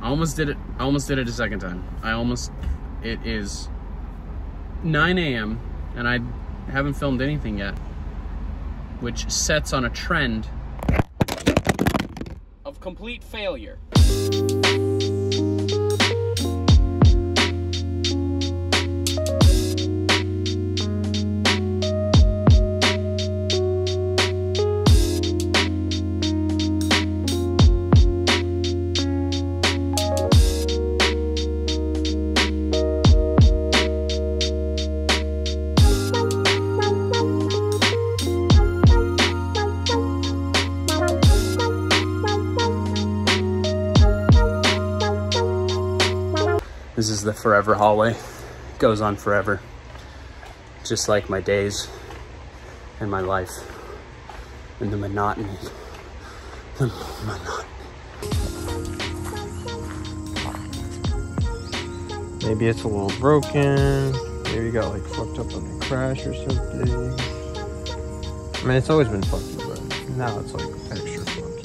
I almost did it. I almost did it a second time. It is 9 a.m. and I haven't filmed anything yet, which sets on a trend of complete failure. This is the forever hallway. It goes on forever. Just like my days and my life and the monotony. The monotony. Maybe it's a little broken. Maybe you got like fucked up on a crash or something. I mean, it's always been fucked up, but now it's like extra fucked.